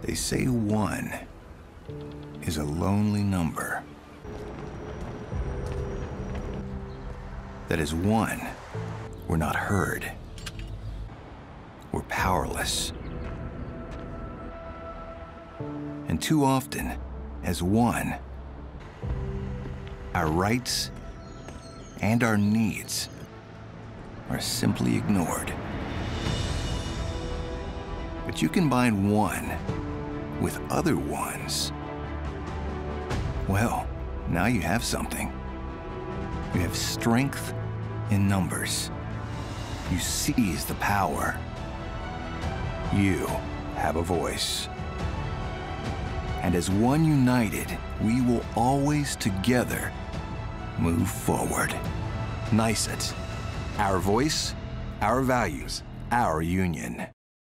They say one is a lonely number. That is one, we're not heard. We're powerless. And too often, as one, our rights and our needs are simply ignored. But you combine one with other ones. Well, now you have something. You have strength in numbers. You seize the power. You have a voice. And as one united, we will always together move forward. NYSUT. Our voice, our values, our union.